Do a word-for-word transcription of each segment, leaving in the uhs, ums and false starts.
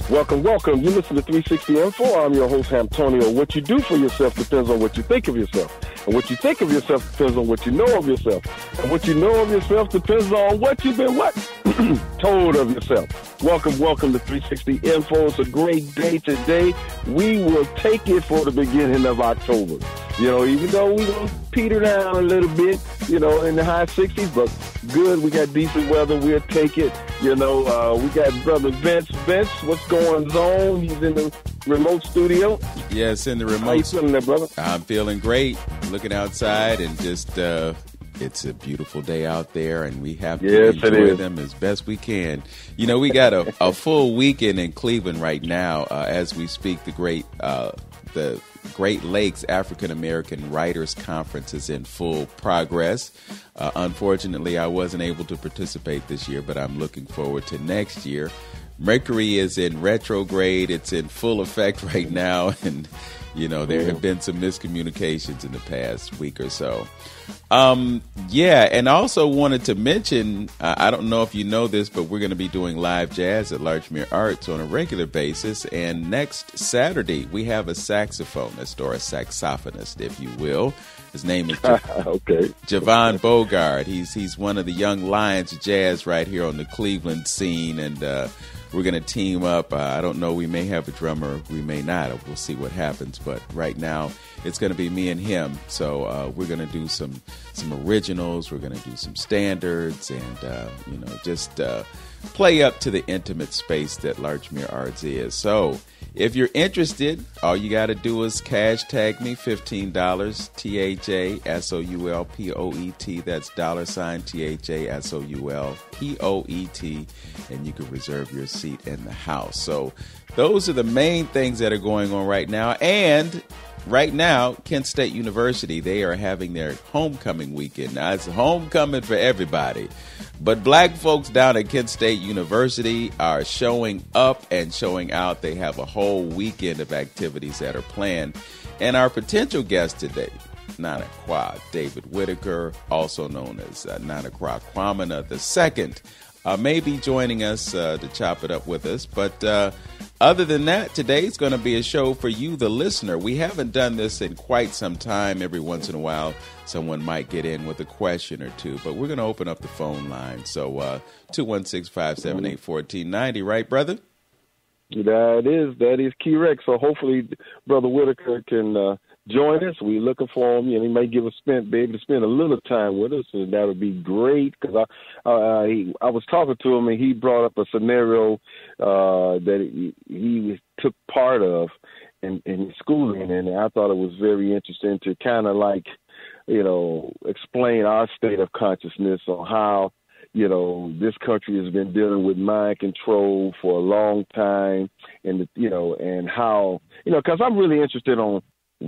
Welcome, welcome. You listen to three sixty Info. I'm your host, Hamptonio. What you do for yourself depends on what you think of yourself. And what you think of yourself depends on what you know of yourself. And what you know of yourself depends on what you've been what? told of yourself. Welcome, welcome to three sixty Info. It's a great day today. We will take it for the beginning of October. You know, even though we're going to peter down a little bit, you know, in the high sixties, but good. We got decent weather. We'll take it. You know, uh, we got Brother Vince. Vince, what's going on? He's in the remote studio. Yes, in the remote. How you feeling there, brother? I'm feeling great. Looking outside and just, uh, it's a beautiful day out there, and we have to yes, enjoy them as best we can. You know, we got a, a full weekend in Cleveland right now uh, as we speak. The great, uh, the Great Lakes African American Writers Conference is in full progress. Uh, unfortunately, I wasn't able to participate this year, but I'm looking forward to next year. Mercury is in retrograde. It's in full effect right now, and you know, there have been some miscommunications in the past week or so. Um, yeah, and also wanted to mention, uh, I don't know if you know this, but we're going to be doing live jazz at Larchmere Arts on a regular basis. And next Saturday, we have a saxophonist, or a saxophonist, if you will. His name is J- okay. Javon Bogart. He's he's one of the young lions of jazz right here on the Cleveland scene, and uh, we're going to team up. Uh, I don't know. We may have a drummer. We may not. We'll see what happens. But right now, it's going to be me and him. So uh, we're going to do some some originals. We're going to do some standards, and uh, you know, just uh, play up to the intimate space that Larchmere Arts is. So if you're interested, all you got to do is cash tag me fifteen dollars, T H A S O U L P O E T. That's dollar sign T H A S O U L P O E T. And you can reserve your seat in the house. So those are the main things that are going on right now. And right now, Kent State University, they are having their homecoming weekend. Now, it's homecoming for everybody. But black folks down at Kent State University are showing up and showing out. They have a whole weekend of activities that are planned. And our potential guest today, Nana Kra, David Whitaker, also known as uh, Nana Kra Kwamina the Second, uh, may be joining us uh, to chop it up with us. But uh, other than that, today's going to be a show for you, the listener. We haven't done this in quite some time. Every once in a while, someone might get in with a question or two. But we're going to open up the phone line. So uh, two one six, five seven eight, one four nine zero, right, brother? That is, that is correct. So hopefully Brother Whitaker can uh, join us. We're looking for him. You know, he may give us spend, be able to spend a little time with us, and that would be great. Because I, uh, he, I was talking to him, and he brought up a scenario uh, that he, he took part of in, in schooling, and I thought it was very interesting to kind of like, you know, explain our state of consciousness on how, you know, this country has been dealing with mind control for a long time, and, you know, and how, you know, because I'm really interested on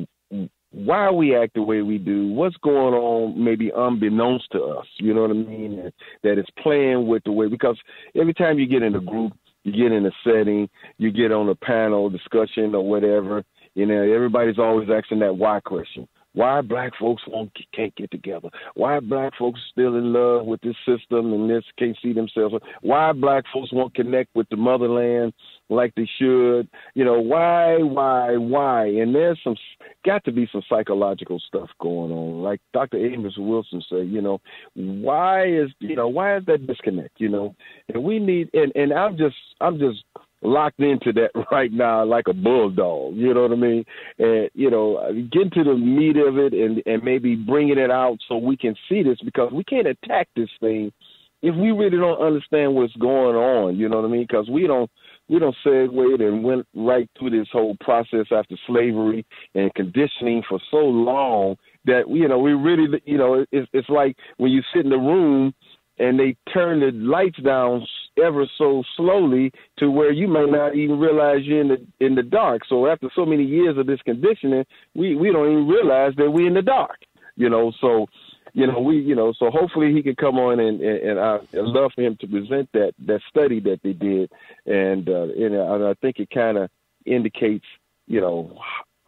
why we act the way we do, what's going on maybe unbeknownst to us, you know what I mean, that it's playing with the way, because every time you get in a group, you get in a setting, you get on a panel discussion or whatever, you know, everybody's always asking that why question. Why black folks won't, can't get together? Why black folks still in love with this system and this can't see themselves? Why black folks won't connect with the motherland like they should? You know, why, why, why? And there's some, got to be some psychological stuff going on. Like Doctor Amos Wilson said, you know, why is, you know, why is that disconnect, you know? And we need, and, and I'm just, I'm just, locked into that right now like a bulldog, you know what I mean? And, you know, getting to the meat of it and, and maybe bringing it out so we can see this, because we can't attack this thing if we really don't understand what's going on, you know what I mean? Because we don't, we don't segue and went right through this whole process after slavery and conditioning for so long that, you know, we really, you know, it's, it's like when you sit in the room and they turn the lights down ever so slowly to where you may not even realize you're in the in the dark. So after so many years of this conditioning, we, we don't even realize that we're in the dark, you know. So, you know, we, you know, so hopefully he can come on and, and, and I, I'd love for him to present that, that study that they did. And, uh, and I think it kind of indicates, you know,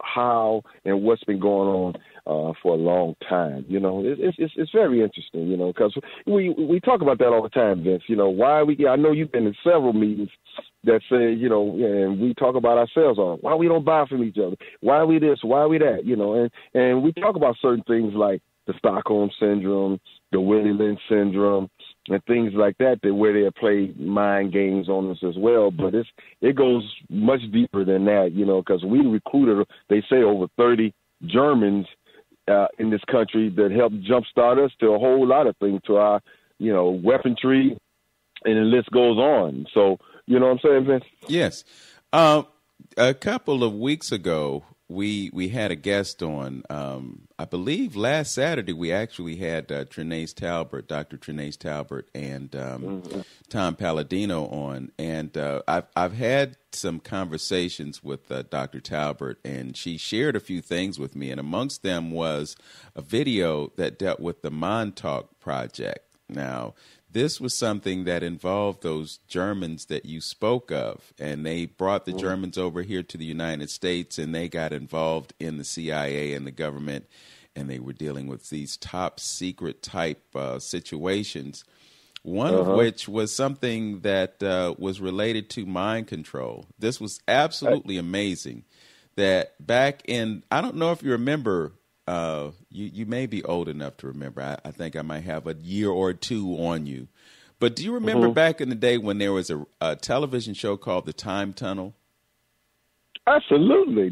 how and what's been going on uh, for a long time. You know, it, it's it's it's very interesting. You know, because we we talk about that all the time, Vince. You know, why we? I know you've been in several meetings that say, you know, and we talk about ourselves on why we don't buy from each other, why we this, why we that. You know, and and we talk about certain things like the Stockholm syndrome, the Willie Lynch syndrome, and things like that, that where they play mind games on us as well. But it's it goes much deeper than that, you know, because we recruited, they say, over thirty Germans uh, in this country that helped jumpstart us to a whole lot of things, to our, you know, weaponry, and the list goes on. So, you know what I'm saying, Vince? Yes. Uh, a couple of weeks ago, We we had a guest on, um, I believe last Saturday, we actually had uh, Trenace Talbert, Doctor Trenace Talbert, and um, mm-hmm. Tom Palladino on. And uh, I've, I've had some conversations with uh, Doctor Talbert, and she shared a few things with me. And amongst them was a video that dealt with the Montauk Project. Now, this was something that involved those Germans that you spoke of, and they brought the Germans over here to the United States, and they got involved in the C I A and the government, and they were dealing with these top secret type uh, situations, one uh-huh. of which was something that uh, was related to mind control. This was absolutely amazing that back in, I don't know if you remember, Uh, you, you may be old enough to remember. I, I think I might have a year or two on you. But do you remember mm-hmm. back in the day when there was a, a television show called The Time Tunnel? Absolutely.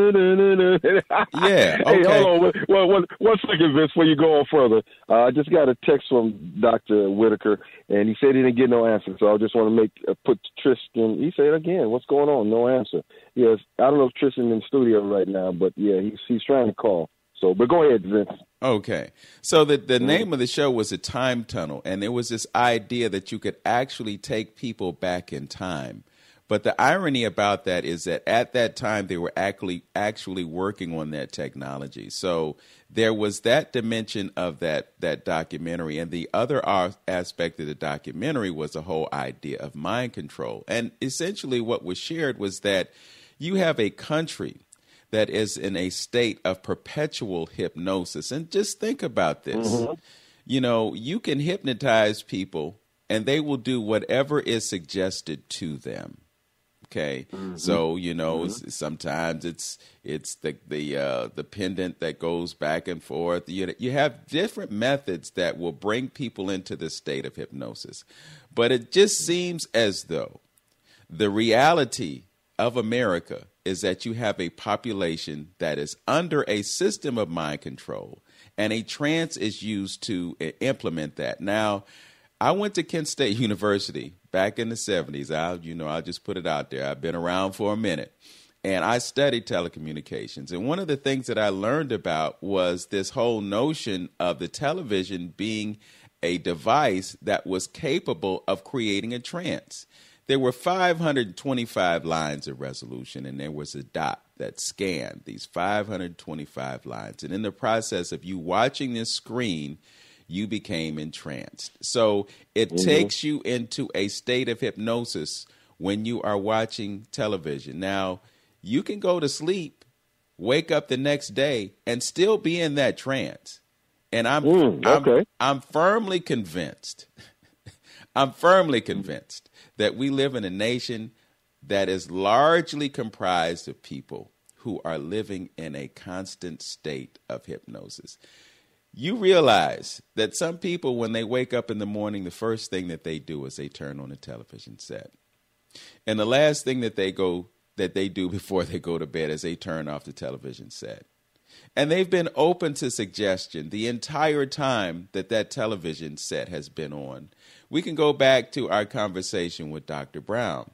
Yeah. Okay. Hey, hold on. One, one, one second, Vince, before you go on further. Uh, I just got a text from Doctor Whitaker, and he said he didn't get no answer. So I just want to make uh, put Tristan. He said again, what's going on? No answer. Yes. I don't know if Tristan in the studio right now, but yeah, he's he's trying to call. So, but go ahead, Vince. Okay. So the, the mm-hmm. name of the show was A Time Tunnel, and there was this idea that you could actually take people back in time. But the irony about that is that at that time, they were actually actually working on that technology. So there was that dimension of that, that documentary. And the other aspect of the documentary was the whole idea of mind control. And essentially what was shared was that you have a country that is in a state of perpetual hypnosis. And just think about this. Mm-hmm. You know, you can hypnotize people and they will do whatever is suggested to them. Okay. Mm-hmm. So, you know, mm-hmm. sometimes it's it's the the uh, the pendant that goes back and forth. You, you have different methods that will bring people into this state of hypnosis. But it just seems as though the reality of America is that you have a population that is under a system of mind control, and a trance is used to uh, implement that. Now, I went to Kent State University back in the seventies. I'll, you know, I'll just put it out there. I've been around for a minute, and I studied telecommunications. And one of the things that I learned about was this whole notion of the television being a device that was capable of creating a trance. There were five hundred twenty-five lines of resolution, and there was a dot that scanned these five hundred twenty-five lines. And in the process of you watching this screen, you became entranced. So it mm-hmm. takes you into a state of hypnosis when you are watching television. Now, you can go to sleep, wake up the next day, and still be in that trance. And I'm mm, okay. I'm, I'm firmly convinced, I'm firmly convinced that we live in a nation that is largely comprised of people who are living in a constant state of hypnosis. You realize that some people, when they wake up in the morning, the first thing that they do is they turn on the television set. And the last thing that they go that they do before they go to bed is they turn off the television set. And they've been open to suggestion the entire time that that television set has been on. We can go back to our conversation with Doctor Brown,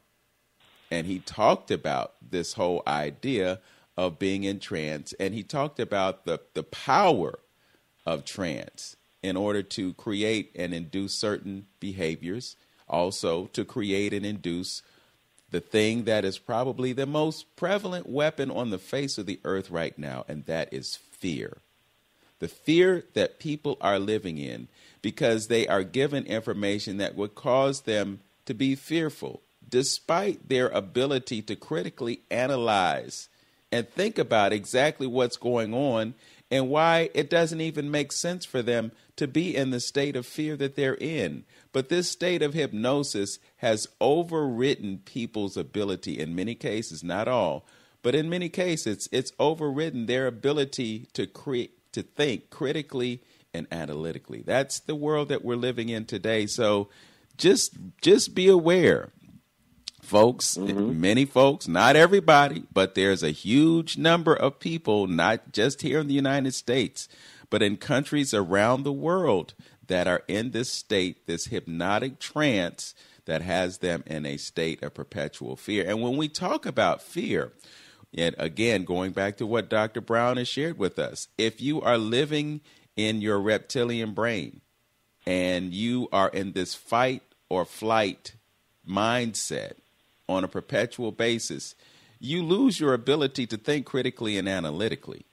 and he talked about this whole idea of being in trance, and he talked about the, the power of trance in order to create and induce certain behaviors, also to create and induce the thing that is probably the most prevalent weapon on the face of the earth right now, and that is fear. The fear that people are living in because they are given information that would cause them to be fearful, despite their ability to critically analyze and think about exactly what's going on and why it doesn't even make sense for them to be in the state of fear that they're in. But this state of hypnosis has overridden people's ability in many cases, not all, but in many cases, it's overridden their ability to create, to think critically and analytically. That's the world that we're living in today. So just just be aware, folks, mm-hmm. many folks, not everybody, but there's a huge number of people, not just here in the United States, but in countries around the world that are in this state, this hypnotic trance that has them in a state of perpetual fear. And when we talk about fear, and again, going back to what Doctor Brown has shared with us, if you are living in your reptilian brain and you are in this fight or flight mindset on a perpetual basis, you lose your ability to think critically and analytically.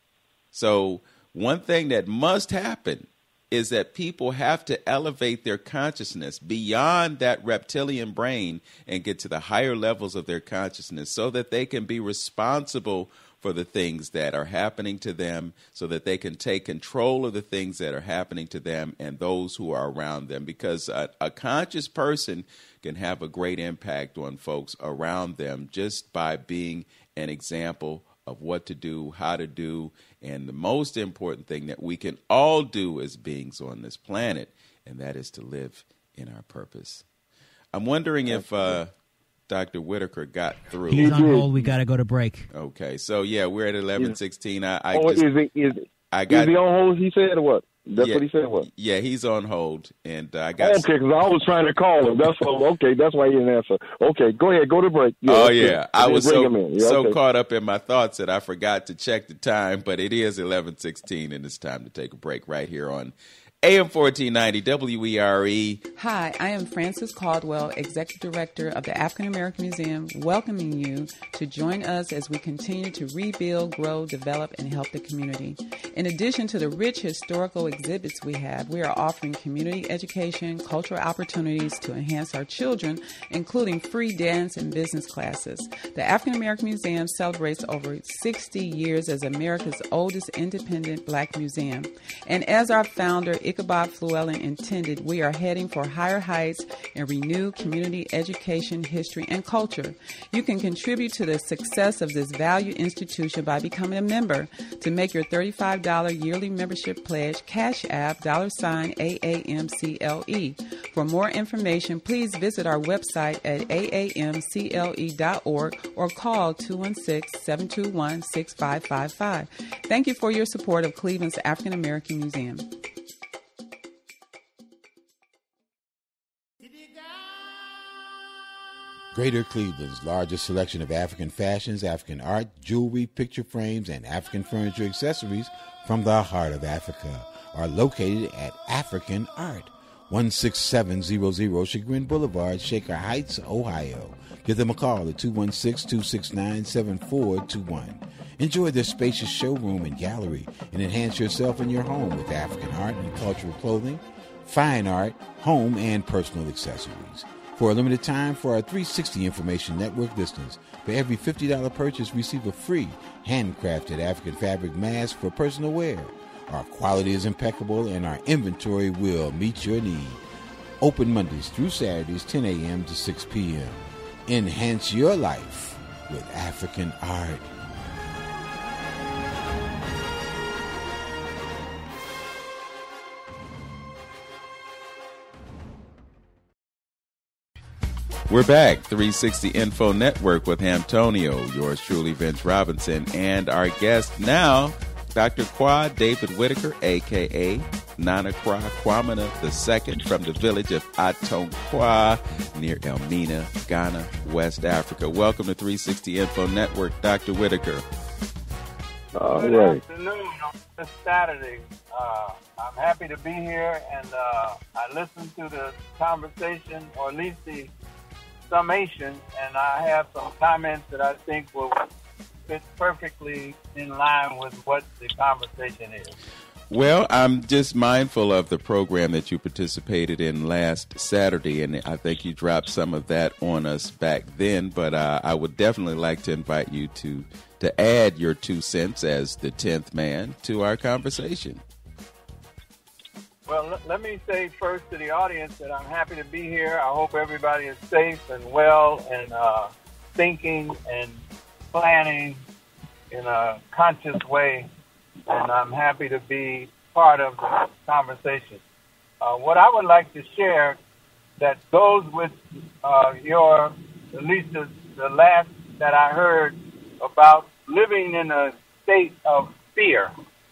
So one thing that must happen is that people have to elevate their consciousness beyond that reptilian brain and get to the higher levels of their consciousness so that they can be responsible for the things that are happening to them, so that they can take control of the things that are happening to them and those who are around them. Because a, a conscious person can have a great impact on folks around them just by being an example of what to do, how to do, and the most important thing that we can all do as beings on this planet, and that is to live in our purpose. I'm wondering if uh, Doctor Whitaker got through. He's on hold. We got to go to break. Okay, so yeah, we're at eleven sixteen. I, I oh, just, is he, is, I got, is he on hold? He said or what? That's yeah, what he said. What? Yeah, he's on hold, and uh, I got. Okay, because I was trying to call him. That's all. Okay, that's why he didn't answer. Okay, go ahead, go to break. Yeah, oh yeah, I was so yeah, so okay. caught up in my thoughts that I forgot to check the time. But it is eleven sixteen, and it's time to take a break right here on A M fourteen ninety W E R E. Hi, I am Frances Caldwell, Executive Director of the African American Museum, welcoming you to join us as we continue to rebuild, grow, develop, and help the community. In addition to the rich historical exhibits we have, we are offering community education, cultural opportunities to enhance our children, including free dance and business classes. The African American Museum celebrates over sixty years as America's oldest independent black museum. And as our founder, Ichabod Flewellen, intended, we are heading for higher heights and renewed community education, history, and culture. You can contribute to the success of this valued institution by becoming a member. To make your thirty-five dollars yearly membership pledge, Cash App, dollar sign A A M C L E. For more information, please visit our website at A A M C L E dot org or call two one six, seven two one, six five five five. Thank you for your support of Cleveland's African American Museum. Greater Cleveland's largest selection of African fashions, African art, jewelry, picture frames, and African furniture accessories from the heart of Africa are located at African Art, one six seven zero zero Chagrin Boulevard, Shaker Heights, Ohio. Give them a call at two one six, two six nine, seven four two one. Enjoy their spacious showroom and gallery and enhance yourself in your home with African art and cultural clothing, fine art, home, and personal accessories. For a limited time, for our three sixty Information Network listeners, for every fifty dollars purchase, receive a free handcrafted African fabric mask for personal wear. Our quality is impeccable and our inventory will meet your need. Open Mondays through Saturdays, ten a.m. to six p.m. Enhance your life with African art. We're back, three sixty Info Network with Hamptonio, yours truly, Vince Robinson, and our guest now, Doctor Kra David Whitaker, a k a. Nana Kra Kwamina the Second, from the village of Atonkwa near Elmina, Ghana, West Africa. Welcome to three sixty Info Network, Doctor Whitaker. All Good right. afternoon on this Saturday. Uh, I'm happy to be here, and uh, I listened to the conversation, or at least the summation, and I have some comments that I think will fit perfectly in line with what the conversation is. Well, I'm just mindful of the program that you participated in last Saturday, and I think you dropped some of that on us back then, but uh, I would definitely like to invite you to, to add your two cents as the tenth man to our conversation. Well, let, let me say first to the audience that I'm happy to be here. I hope everybody is safe and well and uh, thinking and planning in a conscious way, and I'm happy to be part of the conversation. Uh, what I would like to share that goes with uh, your, at least the, the last that I heard about living in a state of fear.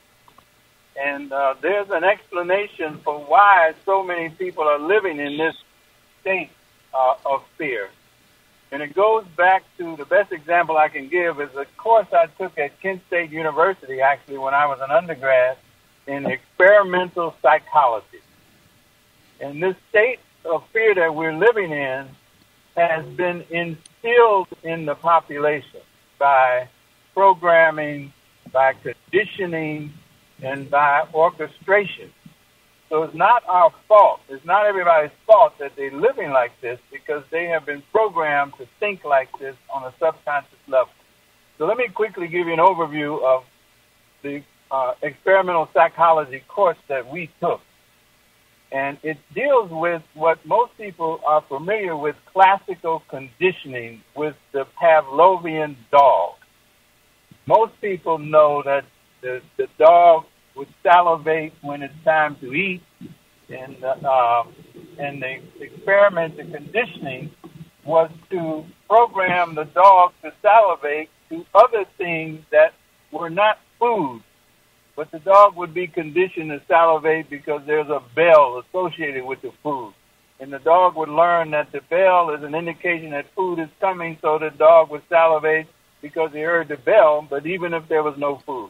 And uh, there's an explanation for why so many people are living in this state uh, of fear. And it goes back to the best example I can give is a course I took at Kent State University, actually, when I was an undergrad in experimental psychology. And this state of fear that we're living in has been instilled in the population by programming, by conditioning, and by orchestration. So it's not our fault. It's not everybody's fault that they're living like this because they have been programmed to think like this on a subconscious level. So let me quickly give you an overview of the uh, experimental psychology course that we took. And it deals with what most people are familiar with, classical conditioning with the Pavlovian dog. Most people know that the, the dog would salivate when it's time to eat, and uh, and the experiment, the conditioning, was to program the dog to salivate to other things that were not food, but the dog would be conditioned to salivate because there's a bell associated with the food, and the dog would learn that the bell is an indication that food is coming, so the dog would salivate because he heard the bell, but even if there was no food.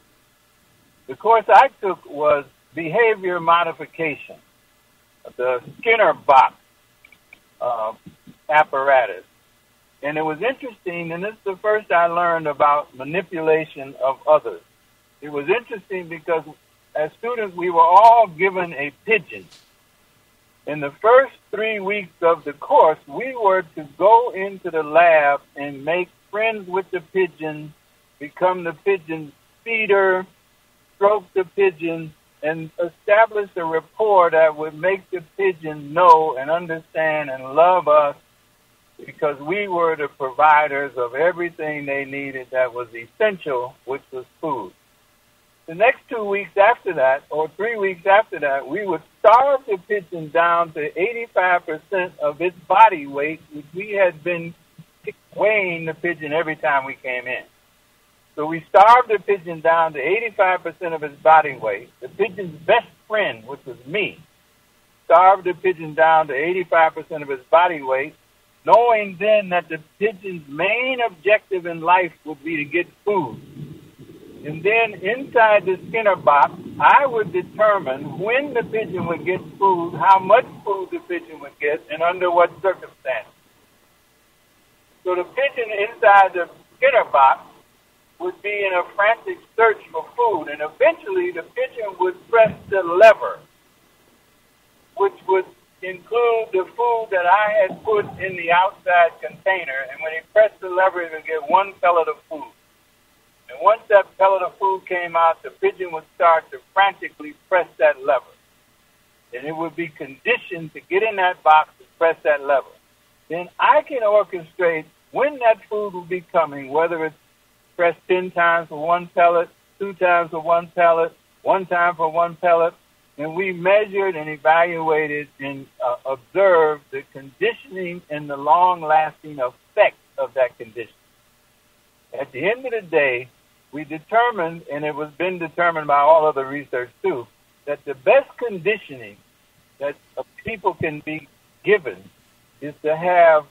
The course I took was behavior modification, the Skinner box uh, apparatus. And it was interesting, and this is the first I learned about manipulation of others. It was interesting because as students, we were all given a pigeon. In the first three weeks of the course, we were to go into the lab and make friends with the pigeon, become the pigeon's feeder, stroke the pigeon, and establish a rapport that would make the pigeon know and understand and love us because we were the providers of everything they needed that was essential, which was food. The next two weeks after that, or three weeks after that, we would starve the pigeon down to eighty-five percent of its body weight, which we had been weighing the pigeon every time we came in. So we starved the pigeon down to eighty-five percent of its body weight. The pigeon's best friend, which was me, starved the pigeon down to eighty-five percent of its body weight, knowing then that the pigeon's main objective in life would be to get food. And then inside the Skinner box, I would determine when the pigeon would get food, how much food the pigeon would get, and under what circumstances. So the pigeon inside the Skinner box would be in a frantic search for food, and eventually the pigeon would press the lever, which would include the food that I had put in the outside container, and when he pressed the lever, he would get one pellet of food. And once that pellet of food came out, the pigeon would start to frantically press that lever. And it would be conditioned to get in that box and press that lever. Then I can orchestrate when that food will be coming, whether it's pressed ten times for one pellet, two times for one pellet, one time for one pellet. And we measured and evaluated and uh, observed the conditioning and the long-lasting effect of that conditioning. At the end of the day, we determined, and it was been determined by all other research too, that the best conditioning that people can be given is to have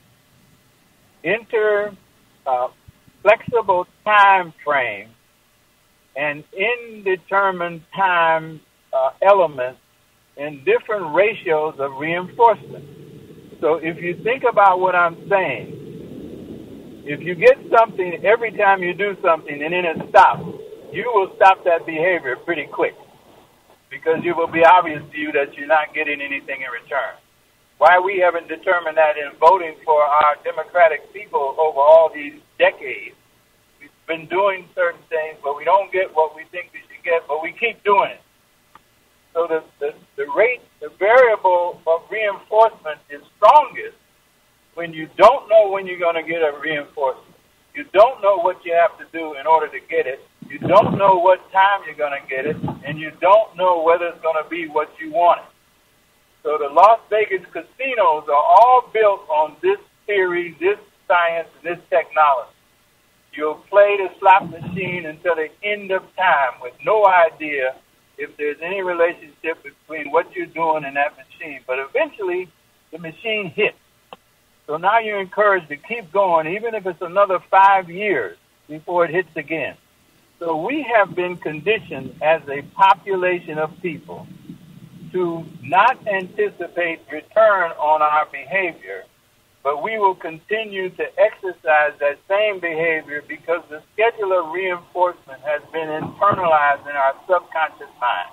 inter uh, flexible time frame and indeterminate time uh, elements in different ratios of reinforcement. So if you think about what I'm saying, if you get something every time you do something and then it stops, you will stop that behavior pretty quick. because it will be obvious to you that you're not getting anything in return. Why we haven't determined that in voting for our democratic people over all these decades. We've been doing certain things, but we don't get what we think we should get, but we keep doing it. So the, the, the rate, the variable of reinforcement is strongest when you don't know when you're going to get a reinforcement. You don't know what you have to do in order to get it. You don't know what time you're going to get it, and you don't know whether it's going to be what you wanted. So the Las Vegas casinos are all built on this theory, this science, and this technology. You'll play the slot machine until the end of time with no idea if there's any relationship between what you're doing and that machine. But eventually, the machine hits. So now you're encouraged to keep going, even if it's another five years before it hits again. So we have been conditioned as a population of people to not anticipate return on our behavior, but we will continue to exercise that same behavior because the schedule of reinforcement has been internalized in our subconscious mind.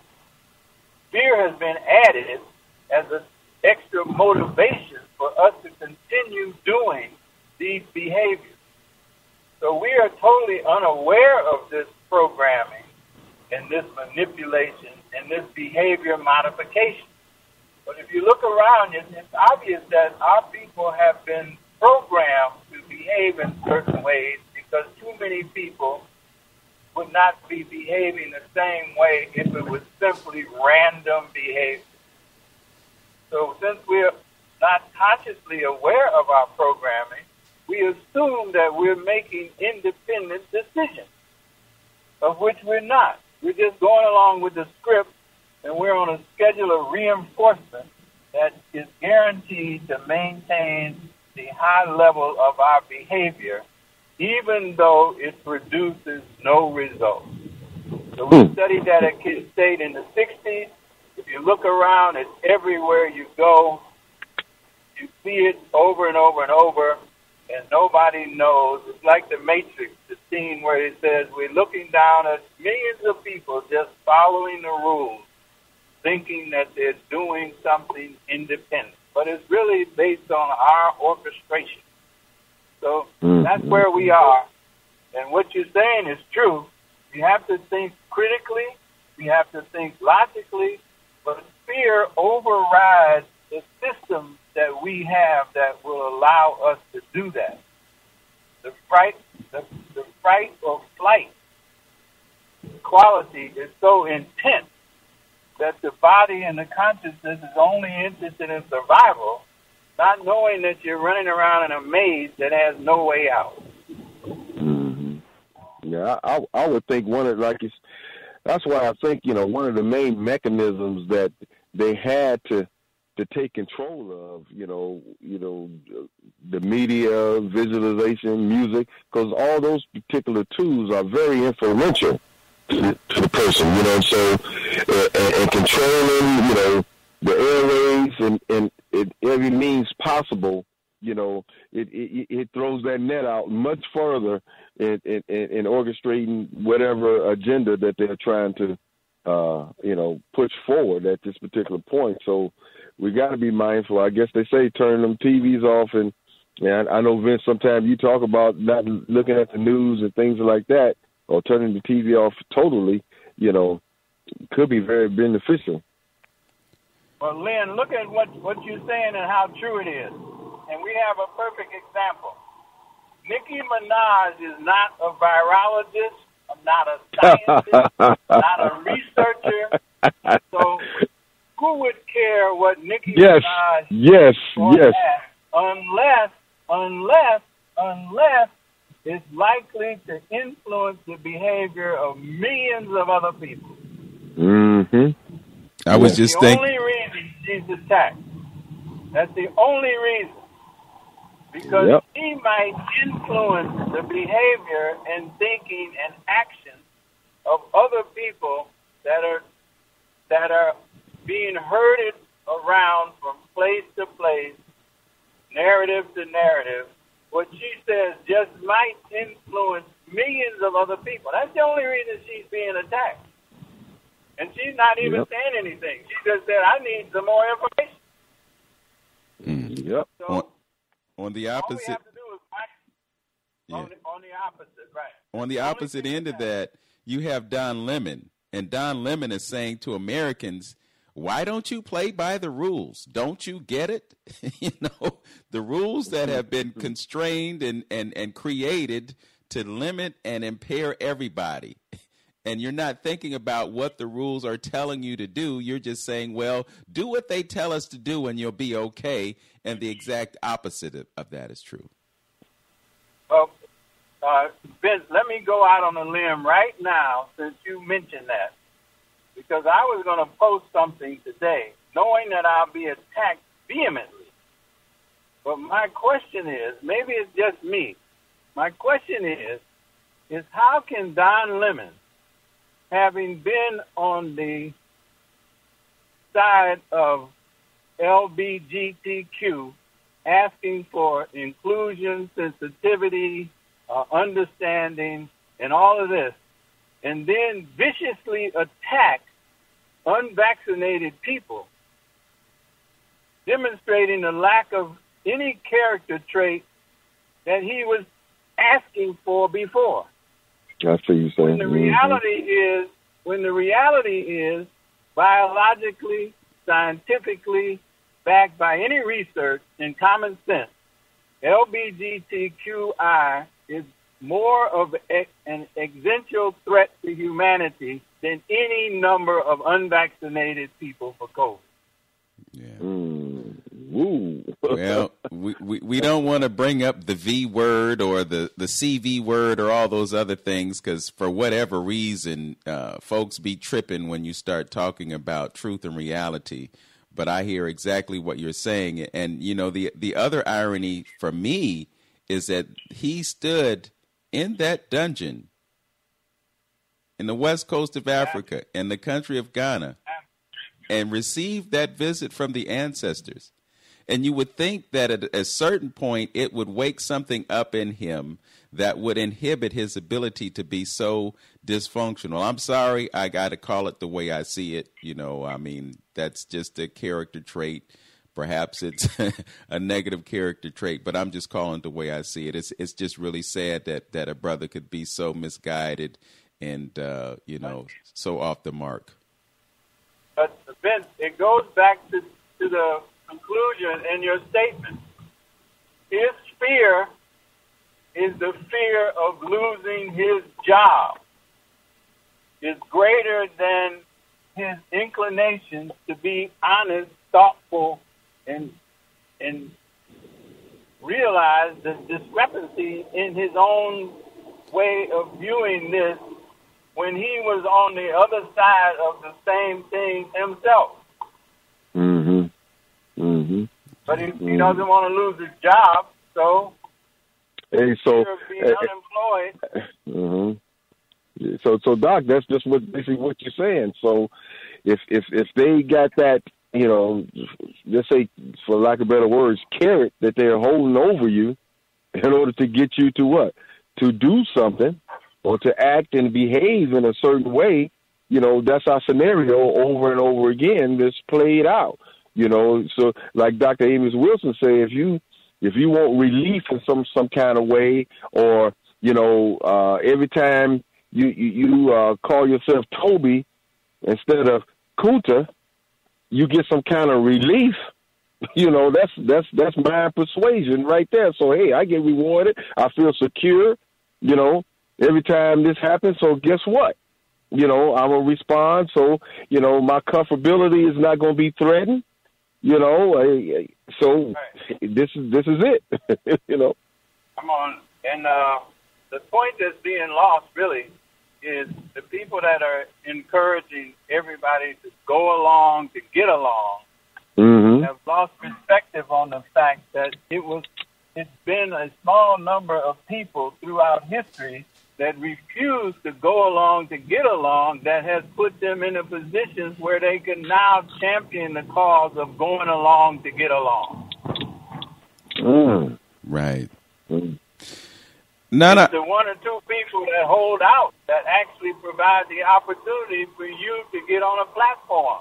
Fear has been added as an extra motivation for us to continue doing these behaviors. So we are totally unaware of this programming and this manipulation and this behavior modification. But if you look around, it's, it's obvious that our people have been programmed to behave in certain ways because too many people would not be behaving the same way if it was simply random behavior. So since we're not consciously aware of our programming, we assume that we're making independent decisions, of which we're not. We're just going along with the script, and we're on a schedule of reinforcement that is guaranteed to maintain the high level of our behavior, even though it produces no results. So we studied that at Kid State in the sixties. If you look around, it's everywhere you go. You see it over and over and over, and nobody knows. It's like the Matrix, the scene where it says we're looking down at millions of people just following the rules, thinking that they're doing something independent. But it's really based on our orchestration. So mm-hmm. that's where we are. And what you're saying is true. You have to think critically. You have to think logically. But fear overrides the system that we have that will allow us to do that. The fright, the, the fright or flight quality is so intense that the body and the consciousness is only interested in survival, not knowing that you're running around in a maze that has no way out. Mm-hmm. Yeah, I, I would think one of like it's, that's why I think you know one of the main mechanisms that they had to to take control of, you know, you know, the media, visualization, music, because all those particular tools are very influential to the, to the person, you know. So, uh, and, and controlling, you know, the airways and and it, every means possible, you know, it, it it throws that net out much further in, in, in orchestrating whatever agenda that they're trying to, uh, you know, push forward at this particular point. So we got to be mindful. I guess they say turn them T Vs off, and, and I know, Vince, sometimes you talk about not looking at the news and things like that, or turning the T V off totally, you know, could be very beneficial. Well, Lynn, look at what, what you're saying and how true it is. And we have a perfect example. Nicki Minaj is not a virologist, not a scientist, not a researcher. So who would care what Nicki yes, Minaj yes, yes, has, unless, unless, unless it's likely to influence the behavior of millions of other people. Mm-hmm. I was just thinking. That's the only reason she's attacked. That's the only reason. Because yep. she might influence the behavior and thinking and action of other people that are that are being herded around from place to place, narrative to narrative. What she says just might influence millions of other people. That's the only reason she's being attacked. And she's not even Yep. saying anything. She just said, I need some more information. Mm. Yep. So On, on the all we opposite, have to do is back yeah. on, the, on the opposite, right. on the Only opposite thing end is of that, you have Don Lemon, and Don Lemon is saying to Americans, why don't you play by the rules? Don't you get it? You know, the rules that have been constrained and, and, and created to limit and impair everybody. And you're not thinking about what the rules are telling you to do. You're just saying, well, do what they tell us to do and you'll be okay. And the exact opposite of, of that is true. Well, uh, Vince, let me go out on a limb right now since you mentioned that. Because I was going to post something today, knowing that I'll be attacked vehemently. But my question is, maybe it's just me. My question is, is how can Don Lemon, having been on the side of L G B T Q, asking for inclusion, sensitivity, uh, understanding, and all of this, and then viciously attack unvaccinated people, demonstrating the lack of any character trait that he was asking for before. I see you saying. When the reality is, when the reality is biologically, scientifically backed by any research and common sense, L G B T Q I is more of a, an existential threat to humanity than any number of unvaccinated people for COVID. Yeah. Mm. Woo. Well, we, we, we don't want to bring up the V word or the, the C V word or all those other things because for whatever reason, uh, folks be tripping when you start talking about truth and reality. But I hear exactly what you're saying. And, you know, the, the other irony for me is that he stood in that dungeon in the west coast of Africa, in the country of Ghana, and received that visit from the ancestors. And you would think that at a certain point it would wake something up in him that would inhibit his ability to be so dysfunctional. I'm sorry, I got to call it the way I see it. You know, I mean, that's just a character trait. Perhaps it's a negative character trait, but I'm just calling it the way I see it. It's it's just really sad that, that a brother could be so misguided and, uh, you know, so off the mark. But, Vince, it goes back to, to the conclusion in your statement. His fear is the fear of losing his job. Is greater than his inclination to be honest, thoughtful, and and realize the discrepancy in his own way of viewing this when he was on the other side of the same thing himself. Mm-hmm. Mm-hmm. But he, mm-hmm. he doesn't want to lose his job, so hey, so being uh, unemployed. Mm-hmm. So, so Doc, that's just what basically what you're saying. So, if if if they got that, you know, let's say, for lack of better words, carrot that they're holding over you in order to get you to what? To do something or to act and behave in a certain way, you know, that's our scenario over and over again that's played out. You know, so like Doctor Amos Wilson said, if you if you want relief in some, some kind of way, or, you know, uh, every time you, you, you uh, call yourself Toby instead of Kunta, you get some kind of relief. You know, that's that's that's mind persuasion right there. So, hey, I get rewarded. I feel secure, you know, every time this happens. So guess what? You know, I'm going to respond. So, you know, my comfortability is not going to be threatened. You know, I, so right. this is this is it. You know. Come on. And uh, the point that's being lost, really, is the people that are encouraging everybody to go along, to get along, mm-hmm. have lost perspective on the fact that it was, it's been a small number of people throughout history that refuse to go along, to get along, that has put them in a position where they can now champion the cause of going along to get along. Mm. Right. Mm. No, no. It's the one or two people that hold out that actually provide the opportunity for you to get on a platform.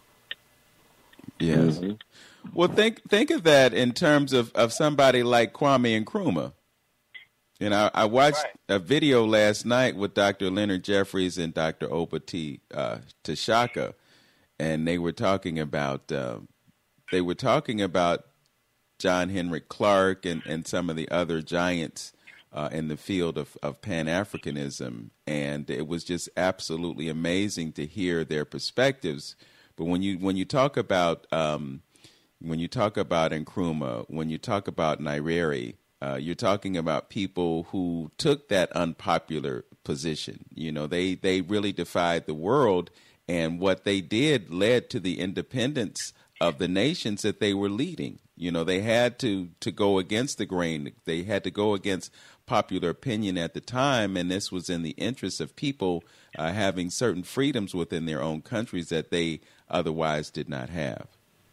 Yes. Mm-hmm. Well, think think of that in terms of, of somebody like Kwame Nkrumah. You know, I watched right. a video last night with Doctor Leonard Jeffries and Doctor Oba T. Uh, Tashaka, and they were talking about uh, they were talking about John Henrik Clarke and, and some of the other giants uh, in the field of, of Pan-Africanism, and it was just absolutely amazing to hear their perspectives. But when you when you talk about um, when you talk about Nkrumah, when you talk about Nyerere, uh, you're talking about people who took that unpopular position. You know, they they really defied the world, and what they did led to the independence of the nations that they were leading. You know, they had to to go against the grain. They had to go against popular opinion at the time, and this was in the interest of people uh, having certain freedoms within their own countries that they otherwise did not have.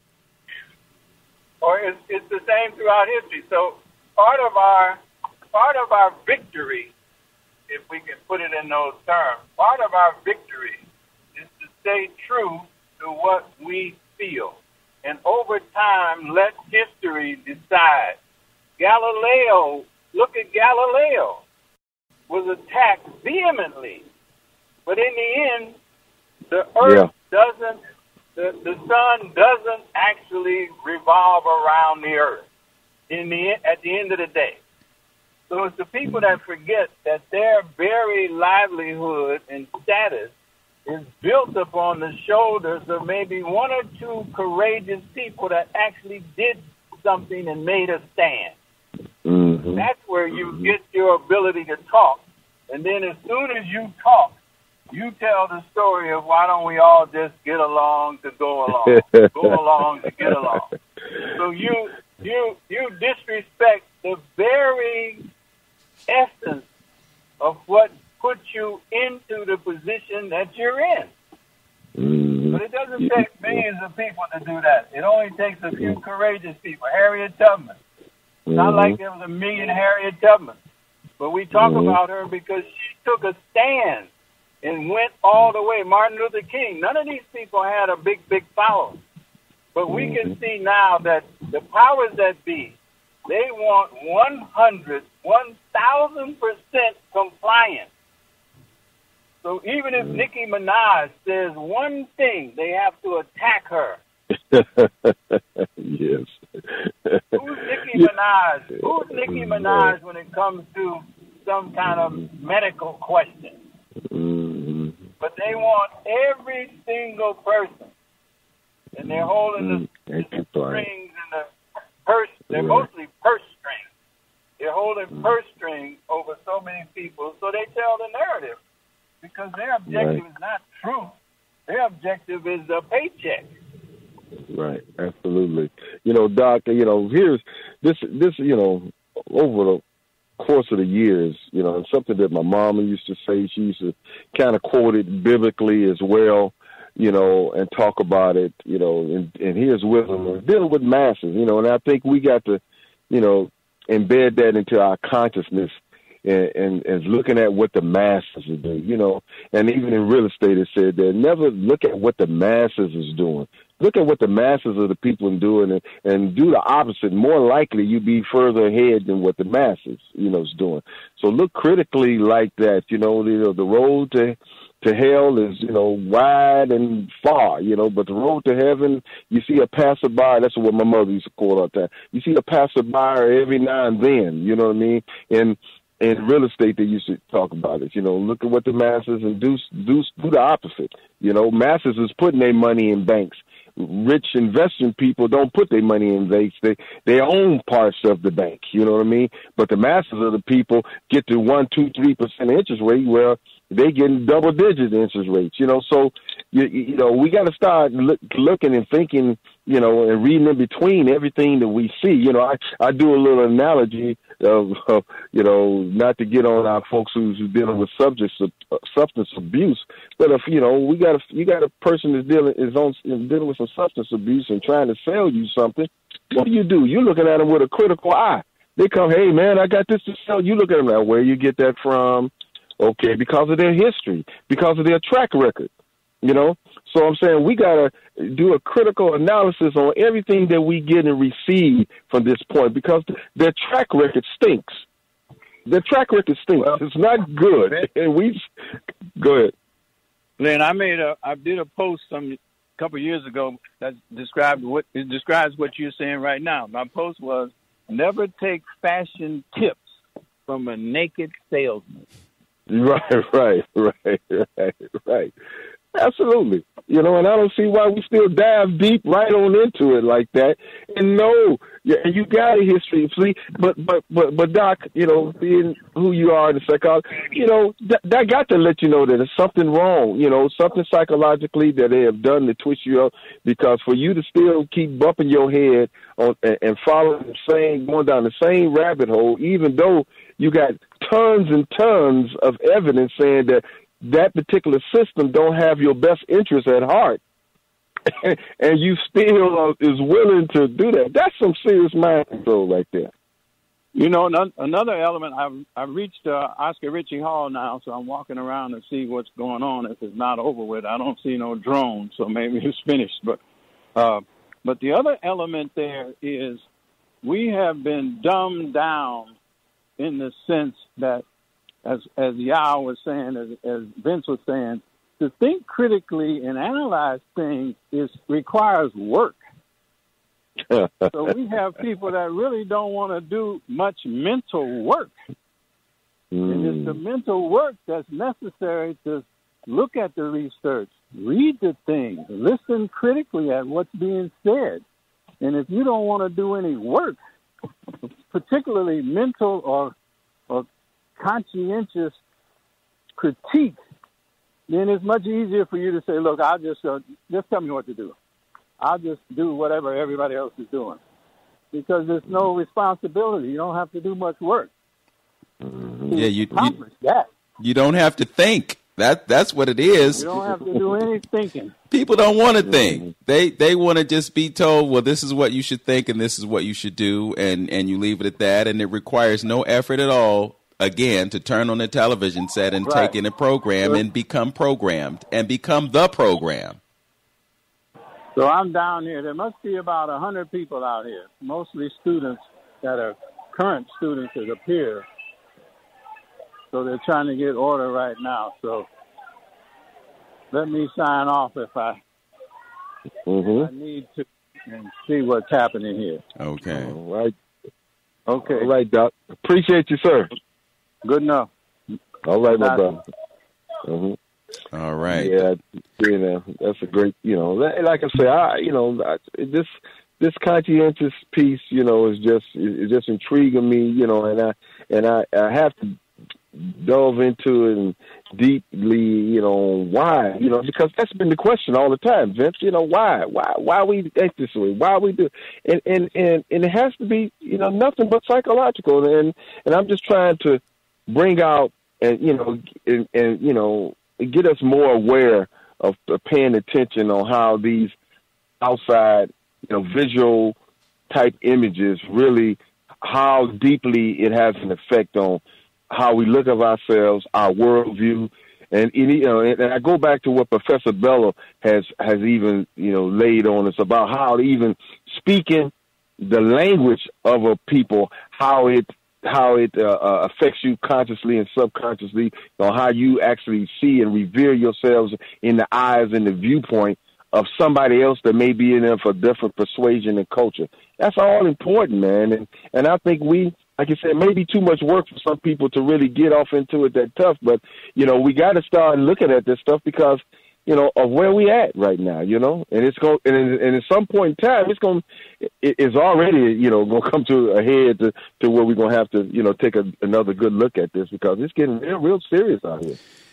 Or it's, it's the same throughout history. So part of our part of our victory, if we can put it in those terms, part of our victory is to stay true to what we feel. And over time, let history decide. Galileo, look at Galileo, was attacked vehemently. But in the end, the earth yeah. doesn't, the, the sun doesn't actually revolve around the earth in the at the end of the day. So it's the people that forget that their very livelihood and status is built upon the shoulders of maybe one or two courageous people that actually did something and made a stand. Mm-hmm. That's where you get your ability to talk. And then as soon as you talk, you tell the story of why don't we all just get along to go along, go along to get along. So you you you disrespect the very essence of what put you into the position that you're in. Mm-hmm. But it doesn't take millions of people to do that. It only takes a few courageous people. Harriet Tubman. Mm-hmm. Not like there was a million Harriet Tubman. But we talk mm-hmm. about her because she took a stand and went all the way. Martin Luther King. None of these people had a big, big following. But we mm-hmm. can see now that the powers that be, they want one hundred, one thousand percent compliance. So even if Nicki Minaj says one thing, they have to attack her. Yes. Who's Nicki Minaj? Who's Nicki Minaj when it comes to some kind of medical question? Mm-hmm. But they want every single person, and they're holding the, the strings and the purse. They're mostly purse strings. They're holding mm-hmm. purse strings over so many people, so they tell the narrative. Because their objective right. is not truth. Their objective is a paycheck. Right, absolutely. You know, Doc, you know, here's this, this, you know, over the course of the years, you know, and something that my mama used to say, she used to kind of quote it biblically as well, you know, and talk about it, you know, and, and here's wisdom, dealing with masses, you know, and I think we got to, you know, embed that into our consciousness. And, and, and looking at what the masses are doing, you know, and even in real estate, it said that never look at what the masses is doing. Look at what the masses of the people are doing and, and do the opposite. More likely you'd be further ahead than what the masses, you know, is doing. So look critically like that, you know, the, the road to to hell is, you know, wide and far, you know, but the road to heaven, you see a passerby. That's what my mother used to quote all the time. You see a passerby every now and then, you know what I mean? And in real estate, they used to talk about it. You know, look at what the masses and do, do, do the opposite. You know, masses is putting their money in banks. Rich investing people don't put their money in banks. They they own parts of the bank. You know what I mean? But the masses of the people get to one, two, three percent interest rate, where they getting double digit interest rates. You know, so you you know we got to start look, looking and thinking. You know, and reading in between everything that we see. You know, I, I do a little analogy of, of, you know, not to get on our folks who's dealing with subjects of uh, substance abuse, but if, you know, we got a, you got a person that's dealing, is on, dealing with some substance abuse and trying to sell you something, what do you do? You're looking at them with a critical eye. They come, hey, man, I got this to sell. You look at them like, where you get that from? Okay, because of their history, because of their track record, you know? So I'm saying we got to do a critical analysis on everything that we get and receive from this point, because their track record stinks. Their track record stinks. Well, it's not good. And we go ahead. Glenn, I made a, I did a post some a couple of years ago that described what it describes what you're saying right now. My post was, never take fashion tips from a naked salesman. Right, right, right, right, right. Absolutely. You know, and I don't see why we still dive deep right on into it like that. And no, yeah, you got a history. See, but but but but Doc, you know, being who you are in the psychologist, you know, that, that got to let you know that there's something wrong. You know, something psychologically that they have done to twist you up. Because for you to still keep bumping your head on and, and following the same, going down the same rabbit hole, even though you got tons and tons of evidence saying that that particular system don't have your best interest at heart, and you still uh, is willing to do that. That's some serious mind control right there. You know, another element, I've, I've reached uh, Oscar Ritchie Hall now, so I'm walking around to see what's going on. If it's not over with, I don't see no drone, so maybe it's finished. But, uh, but the other element there is we have been dumbed down in the sense that, as as Yao was saying, as, as Vince was saying, to think critically and analyze things is requires work. So we have people that really don't want to do much mental work. Mm. And it's the mental work that's necessary to look at the research, read the things, listen critically at what's being said. And if you don't want to do any work, particularly mental or or conscientious critique, then it's much easier for you to say, look, I'll just, uh, just tell me what to do. I'll just do whatever everybody else is doing. Because there's no responsibility. You don't have to do much work. Mm-hmm. Yeah, you, accomplish you, that. You don't have to think. That That's what it is. You don't have to do any thinking. People don't want to think. They they want to just be told, well, this is what you should think and this is what you should do, and, and you leave it at that, and it requires no effort at all, again, to turn on the television set and right. take in a program sure. and become programmed and become the program. So I'm down here. There must be about one hundred people out here, mostly students that are current students that appear. So they're trying to get order right now. So let me sign off if I, mm-hmm. I need to and see what's happening here. Okay. All right. Okay. All right, Doc. Appreciate you, sir. Good enough. All right, my brother. Mm-hmm. All right. Yeah, you know, that's a great, you know, like I say, I, you know, I, this this conscientious piece, you know, is just is just intriguing me, you know, and I and I, I have to delve into it and deeply, you know, why, you know, because that's been the question all the time, Vince. You know, why, why, why we act this way, why we do, and and and and it has to be, you know, nothing but psychological, and and I'm just trying to bring out and you know and, and you know get us more aware of, of paying attention on how these outside, you know, visual type images really, how deeply it has an effect on how we look at ourselves, our worldview, and you know, and I go back to what Professor Bello has has even you know laid on us about how even speaking the language of a people, how it how it uh, uh, affects you consciously and subconsciously, on how you actually see and revere yourselves in the eyes and the viewpoint of somebody else that may be in there for different persuasion and culture. That's all important, man, and and I think we. Like I said, maybe too much work for some people to really get off into it that tough. But, you know, we got to start looking at this stuff because, you know, of where we at right now, you know. And it's going, and, and at some point in time, it's going, it, it's already, you know, going to come to a head to, to where we're going to have to, you know, take a, another good look at this because it's getting real, real serious out here.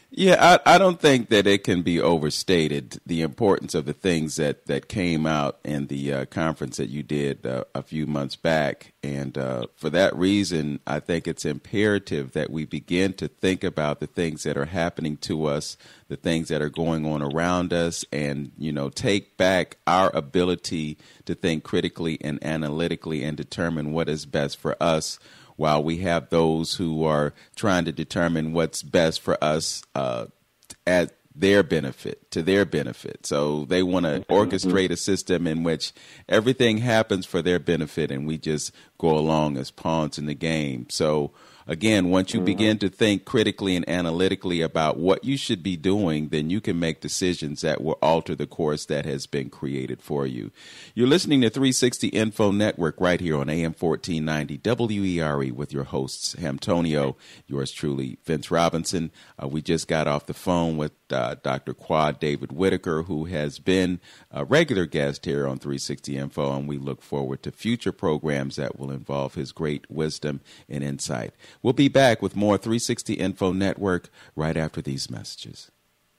Yeah, I, I don't think that it can be overstated, the importance of the things that, that came out in the uh, conference that you did uh, a few months back. And uh, for that reason, I think it's imperative that we begin to think about the things that are happening to us, the things that are going on around us, and, you know, take back our ability to think critically and analytically and determine what is best for us, while we have those who are trying to determine what's best for us uh, at their benefit, to their benefit. So they want to orchestrate a system in which everything happens for their benefit and we just go along as pawns in the game. So again, once you begin to think critically and analytically about what you should be doing, then you can make decisions that will alter the course that has been created for you. You're listening to three sixty Info Network right here on A M fourteen ninety W E R E with your hosts, Hamptonio, yours truly, Vince Robinson. Uh, we just got off the phone with uh, Doctor Kra David Whitaker, who has been a regular guest here on three sixty Info, and we look forward to future programs that will involve his great wisdom and insight. We'll be back with more three sixty Info Network right after these messages.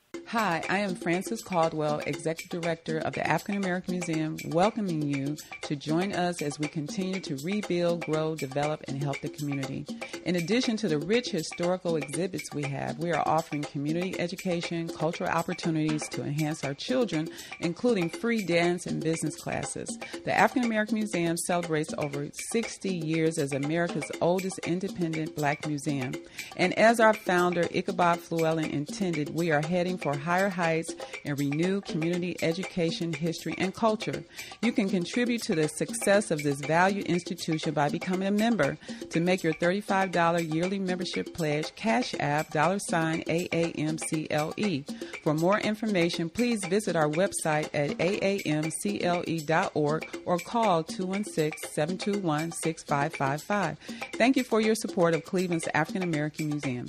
Hi, I am Frances Caldwell, Executive Director of the African American Museum, welcoming you to join us as we continue to rebuild, grow, develop, and help the community. In addition to the rich historical exhibits we have, we are offering community education, cultural opportunities to enhance our children, including free dance and business classes. The African American Museum celebrates over sixty years as America's oldest independent black museum. And as our founder, Ichabod Flewellen, intended, we are heading for higher heights and renew community education, history, and culture. You can contribute to the success of this valued institution by becoming a member. To make your thirty-five dollars yearly membership pledge, Cash App, dollar sign A A M C L E. For more information, please visit our website at A A M C L E dot org or call two one six, seven two one, six five five five. Thank you for your support of Cleveland's African American Museum.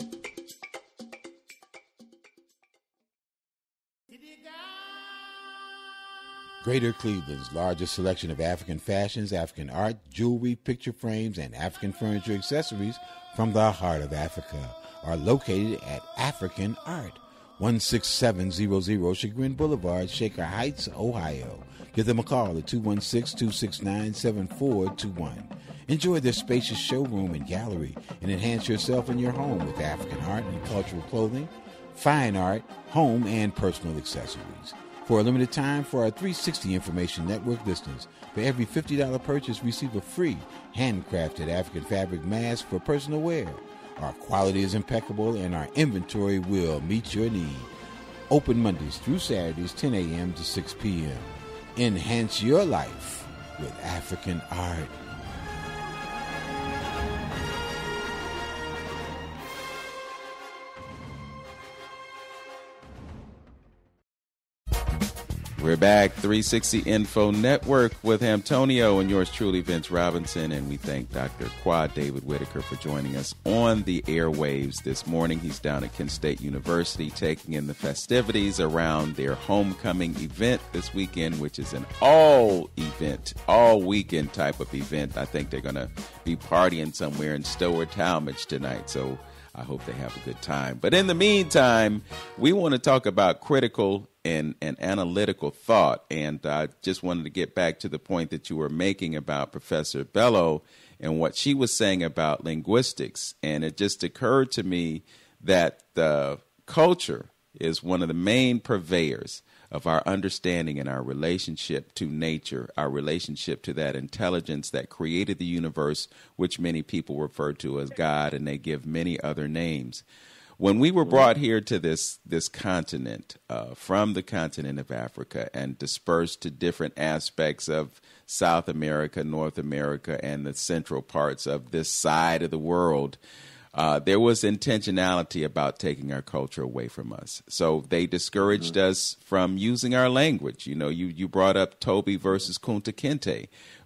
Greater Cleveland's largest selection of African fashions, African art, jewelry, picture frames, and African furniture accessories from the heart of Africa are located at African Art, one six seven zero zero Chagrin Boulevard, Shaker Heights, Ohio. Give them a call at two one six, two six nine, seven four two one. Enjoy their spacious showroom and gallery and enhance yourself in your home with African art and cultural clothing, fine art, home, and personal accessories. For a limited time, for our three sixty Information Network listeners, for every fifty dollars purchase, receive a free handcrafted African fabric mask for personal wear. Our quality is impeccable and our inventory will meet your need. Open Mondays through Saturdays, ten a.m. to six p.m. Enhance your life with African art. We're back, three sixty Info Network with Hamptonio and yours truly, Vince Robinson, and we thank Doctor Kra David Whitaker for joining us on the airwaves this morning. He's down at Kent State University taking in the festivities around their homecoming event this weekend, which is an all-event, all-weekend type of event. I think they're going to be partying somewhere in Stower Talmadge tonight, so I hope they have a good time. But in the meantime, we want to talk about critical and, and analytical thought. And I just wanted to get back to the point that you were making about Professor Bello and what she was saying about linguistics. And it just occurred to me that the culture is one of the main purveyors of our understanding and our relationship to nature, our relationship to that intelligence that created the universe, which many people refer to as God, and they give many other names. When we were brought here to this this continent, uh, from the continent of Africa, and dispersed to different aspects of South America, North America, and the central parts of this side of the world, Uh, there was intentionality about taking our culture away from us. So they discouraged mm-hmm. us from using our language. You know, you, you brought up Toby versus Kunta Kinte,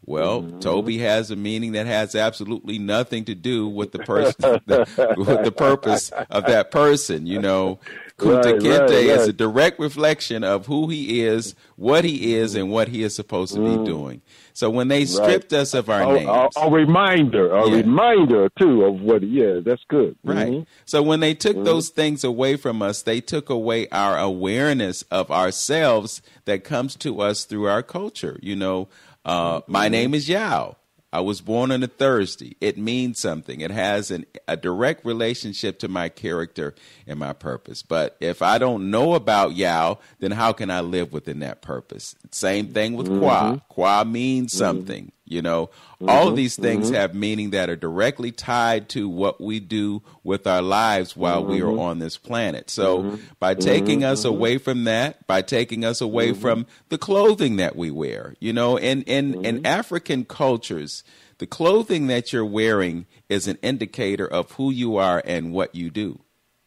Well, Mm-hmm. Toby has a meaning that has absolutely nothing to do with the person, the, with the purpose of that person. You know, Kunta Right, Kinte right, is right. a direct reflection of who he is, what he is, and what he is supposed to be doing. So when they stripped us of our a, names, a, a reminder, a Yeah. reminder too of what. Yeah, that's good. right. Mhm. So when they took those things away from us, they took away our awareness of ourselves that comes to us through our culture. You know, uh, my name is Yao. I was born on a Thursday. It means something. It has an, a direct relationship to my character and my purpose. But if I don't know about Yao, then how can I live within that purpose? Same thing with Kwa. Kwa means something. You know, all of these things have meaning that are directly tied to what we do with our lives while we are on this planet. So by taking us away from that, by taking us away from the clothing that we wear, you know, in, in, in African cultures, the clothing that you're wearing is an indicator of who you are and what you do.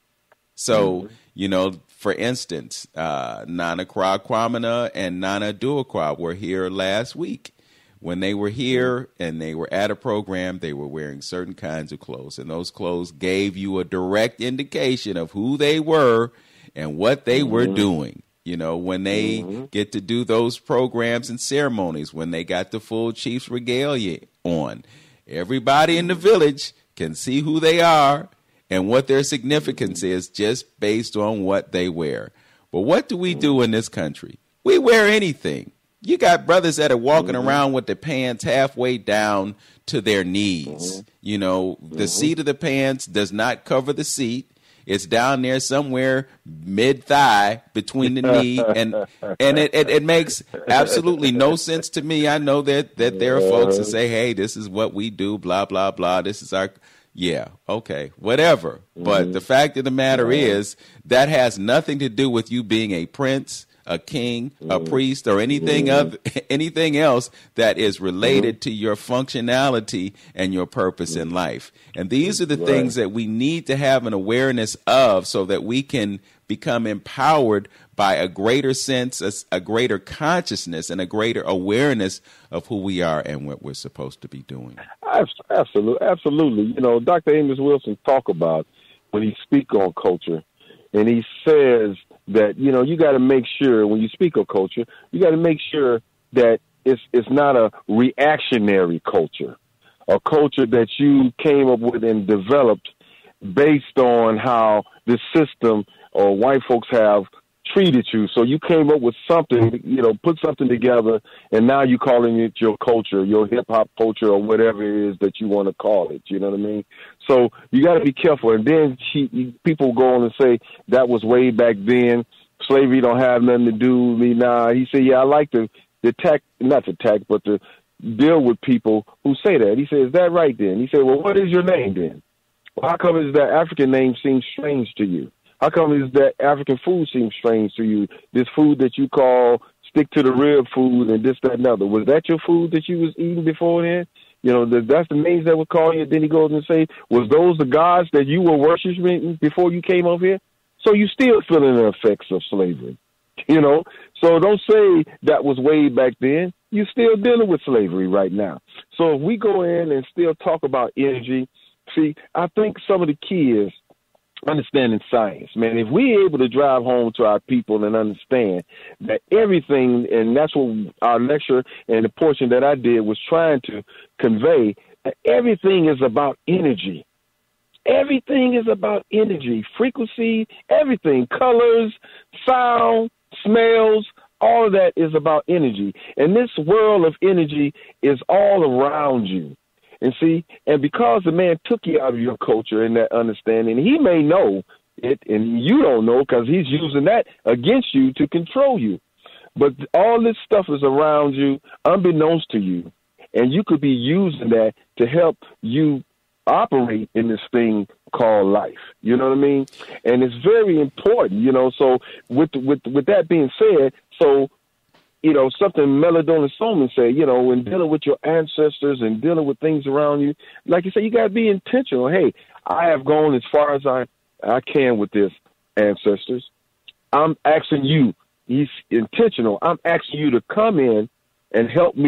So, you know, for instance, uh, Nana Kra Kwamina and Nana Duakwa were here last week. When they were here and they were at a program, they were wearing certain kinds of clothes, and those clothes gave you a direct indication of who they were and what they were doing. You know, when they get to do those programs and ceremonies, when they got the full chief's regalia on, everybody in the village can see who they are and what their significance is just based on what they wear. But what do we do in this country? We wear anything. You got brothers that are walking mm-hmm. around with their pants halfway down to their knees. Mm-hmm. You know, the mm-hmm. seat of the pants does not cover the seat. It's down there somewhere mid-thigh between the knee. And and it, it, it makes absolutely no sense to me. I know that, that there are folks that say, hey, this is what we do, blah, blah, blah. This is our... Yeah, okay, whatever. Mm-hmm. But the fact of the matter mm-hmm. is that has nothing to do with you being a prince, a king, mm-hmm. a priest, or anything mm-hmm. other, anything else that is related mm-hmm. to your functionality and your purpose mm-hmm. in life. And these are the right. things that we need to have an awareness of so that we can become empowered by a greater sense, a, a greater consciousness, and a greater awareness of who we are and what we're supposed to be doing. Absolutely, absolutely. You know, Doctor Amos Wilson talk about when he speak on culture, and he says that, you know, you got to make sure when you speak of culture, you got to make sure that it's it's not a reactionary culture, a culture that you came up with and developed based on how the system or white folks have treated you. So you came up with something, you know, put something together, and now you're calling it your culture, your hip-hop culture, or whatever it is that you want to call it. You know what I mean? So you got to be careful. And then she, people go on and say, that was way back then. Slavery don't have nothing to do with me now. He said, yeah, I like to, to attack, not to attack, but to deal with people who say that. He said, is that right then? He said, well, what is your name then? Well, how come is that African name seems strange to you? How come is that African food seems strange to you? This food that you call stick to the rib food and this, that, and other. Was that your food that you was eating before then? You know, that's the names that would call you. Then he goes and say, was those the gods that you were worshiping before you came over here? So you still feeling the effects of slavery, you know? So don't say that was way back then. You're still dealing with slavery right now. So if we go in and still talk about energy, see, I think some of the key is understanding science, man. If we're able to drive home to our people and understand that everything, and that's what our lecture and the portion that I did was trying to convey, that everything is about energy. Everything is about energy, frequency, everything, colors, sound, smells, all of that is about energy. And this world of energy is all around you. And see, and because the man took you out of your culture and that understanding, he may know it and you don't know because he's using that against you to control you. But all this stuff is around you, unbeknownst to you, and you could be using that to help you operate in this thing called life. You know what I mean? And it's very important, you know. So with with with that being said, so you know, something Melodona Solomon said, you know, when dealing with your ancestors and dealing with things around you, like you said, you got to be intentional. Hey, I have gone as far as I, I can with this, ancestors. I'm asking you, he's intentional. I'm asking you to come in and help me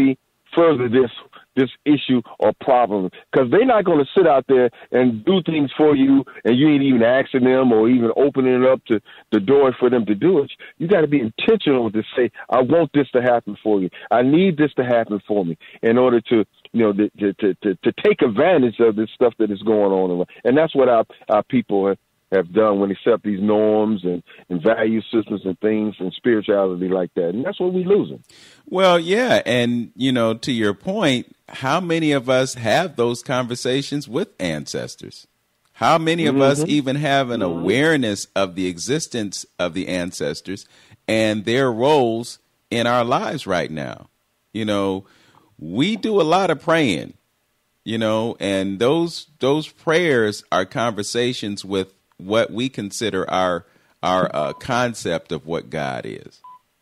further this this issue or problem, because they're not going to sit out there and do things for you and you ain't even asking them or even opening it up to the door for them to do it. You got to be intentional to say, I want this to happen for you. I need this to happen for me in order to, you know, to, to, to, to take advantage of this stuff that is going on. And that's what our, our people have, have done when they set up these norms and, and value systems and things and spirituality like that. And that's what we're losing. Well, yeah. And, you know, to your point, how many of us have those conversations with ancestors? How many of mm-hmm. us even have an mm-hmm. awareness of the existence of the ancestors and their roles in our lives right now? You know, we do a lot of praying, you know, and those those prayers are conversations with what we consider our our uh, concept of what God is.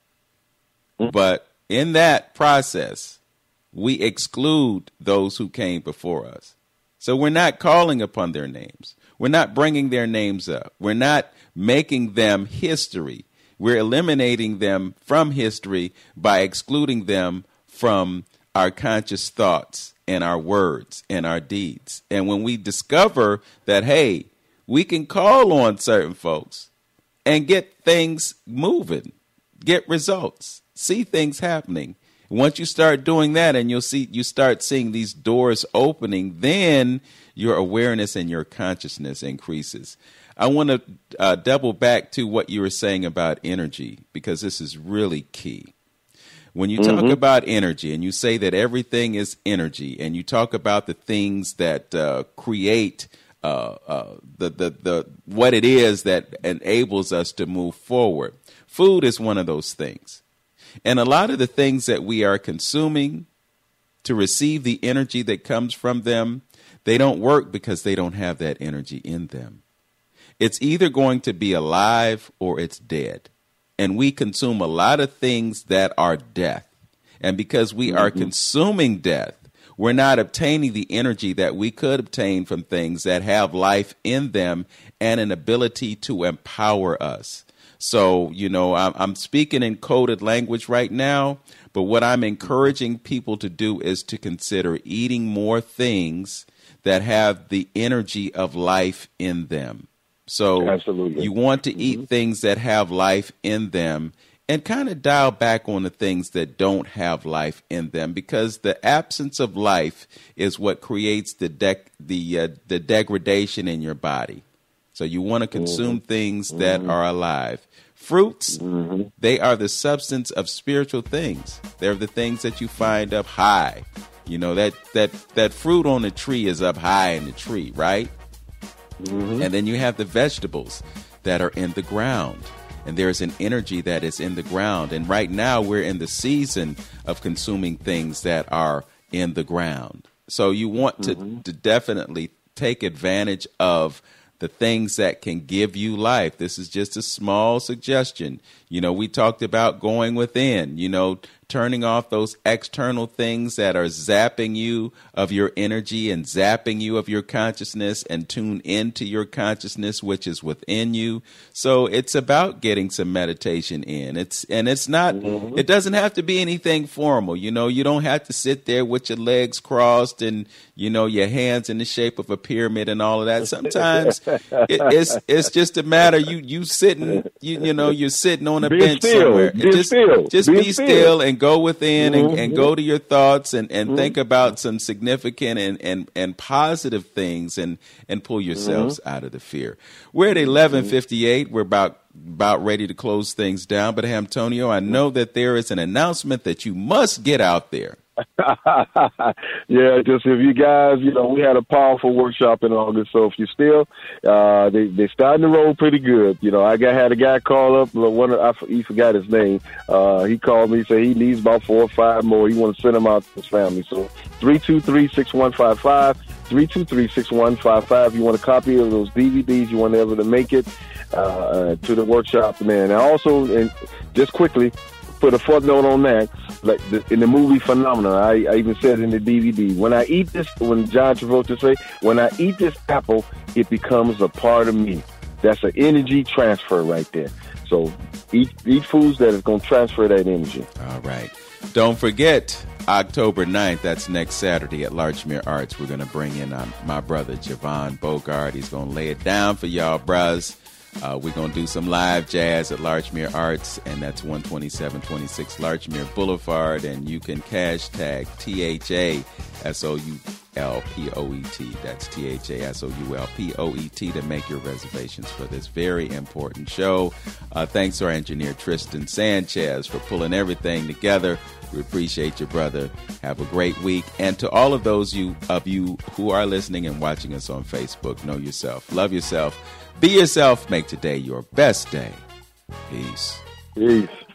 But in that process, we exclude those who came before us. So we're not calling upon their names. We're not bringing their names up. We're not making them history. We're eliminating them from history by excluding them from our conscious thoughts and our words and our deeds. And when we discover that, hey, we can call on certain folks and get things moving, get results, see things happening. Once you start doing that and you'll see, you start seeing these doors opening, then your awareness and your consciousness increases. I want to uh, double back to what you were saying about energy, because this is really key. When you talk mm-hmm. about energy and you say that everything is energy, and you talk about the things that uh, create Uh, uh, the, the, the, what it is that enables us to move forward. Food is one of those things. And a lot of the things that we are consuming to receive the energy that comes from them, they don't work because they don't have that energy in them. It's either going to be alive or it's dead. And we consume a lot of things that are death. And because we mm-hmm. are consuming death, we're not obtaining the energy that we could obtain from things that have life in them and an ability to empower us. So, you know, I'm, I'm speaking in coded language right now, but what I'm encouraging people to do is to consider eating more things that have the energy of life in them. So Absolutely. You want to eat mm-hmm. things that have life in them, and kind of dial back on the things that don't have life in them, because the absence of life is what creates the dec- the uh, the degradation in your body. So you want to consume mm-hmm. things that mm-hmm. are alive. Fruits, mm-hmm. they are the substance of spiritual things. They're the things that you find up high. You know, that that that fruit on the tree is up high in the tree, right? Mm-hmm. And then you have the vegetables that are in the ground. And there's an energy that is in the ground. And right now we're in the season of consuming things that are in the ground. So you want to, mm-hmm. to definitely take advantage of the things that can give you life. This is just a small suggestion. You know, we talked about going within, you know, turning off those external things that are zapping you of your energy and zapping you of your consciousness, and tune into your consciousness, which is within you. So it's about getting some meditation in. It's and it's not, mm-hmm. it doesn't have to be anything formal. You know, you don't have to sit there with your legs crossed and, you know, your hands in the shape of a pyramid and all of that. Sometimes it, it's it's just a matter you you sitting, you you know, you're sitting on a be bench still. somewhere. Be just still. just be, be still. still and go within mm-hmm. and, and go to your thoughts and, and mm-hmm. think about some significant and, and, and positive things, and, and pull yourselves mm-hmm. out of the fear. We're at eleven fifty-eight. We're about about ready to close things down. But Hamptonio, I know that there is an announcement that you must get out there. Yeah, just if you guys, you know, we had a powerful workshop in August, so if you still, uh, they they starting to roll pretty good. You know, I got had a guy call up, one of, I he forgot his name. Uh, he called me, said he needs about four or five more. He want to send them out to his family. So three two three six one five five, three two three six one five five. You want a copy of those D V Ds? You want to be able to make it uh, to the workshop, man. And also, and just quickly, put a footnote on that. Like the, in the movie Phenomenon, I, I even said in the D V D, when I eat this, when John Travolta say, when I eat this apple, it becomes a part of me. That's an energy transfer right there. So eat, eat foods that is going to transfer that energy. All right. Don't forget, October ninth, that's next Saturday at Larchmere Arts, we're going to bring in um, my brother, Javon Bogart. He's going to lay it down for y'all, bros. Uh, we're going to do some live jazz at Larchmere Arts, and that's one twenty-seven twenty-six Larchmere Boulevard, and you can hashtag T H A S O U L P O E T. That's T H A S O U L P O E T to make your reservations for this very important show. Uh, thanks to our engineer, Tristan Sanchez, for pulling everything together. We appreciate you, brother. Have a great week. And to all of those you of you who are listening and watching us on Facebook, know yourself, love yourself, be yourself, make today your best day. Peace. Peace.